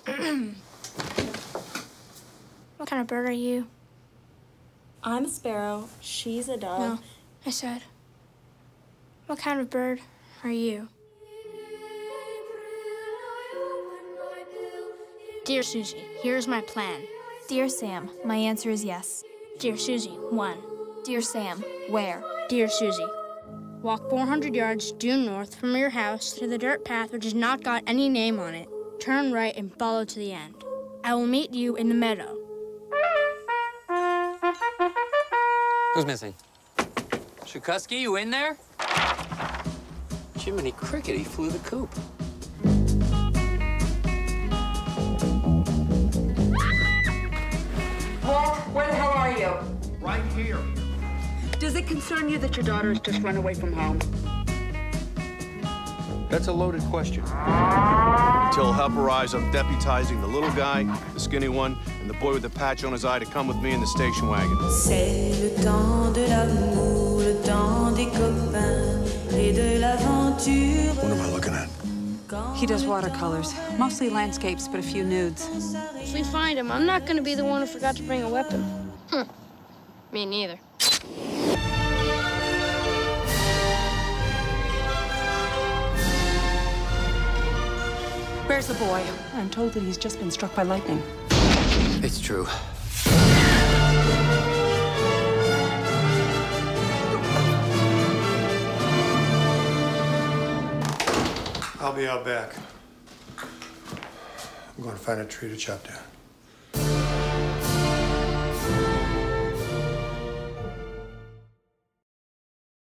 What kind of bird are you? I'm a sparrow. She's a dove. No, I said, what kind of bird are you? Dear Susie, here's my plan. Dear Sam, my answer is yes. Dear Susie, 1. Dear Sam, where? Dear Susie, walk 400 yards due north from your house to the dirt path which has not got any name on it. Turn right and follow to the end. I will meet you in the meadow. Who's missing? Shukusky, you in there? Jiminy Cricket, he flew the coop. Walt, where the hell are you? Right here. Does it concern you that your daughter has just run away from home? That's a loaded question. Until help arrives, I'm deputizing the little guy, the skinny one, and the boy with the patch on his eye to come with me in the station wagon. C'est le temps de l'amour, le temps des copains et de l'aventure. What am I looking at? He does watercolors, mostly landscapes, but a few nudes. If we find him, I'm not going to be the one who forgot to bring a weapon. Me neither. Where's the boy? I'm told that he's just been struck by lightning. It's true. I'll be out back. I'm going to find a tree to chop down.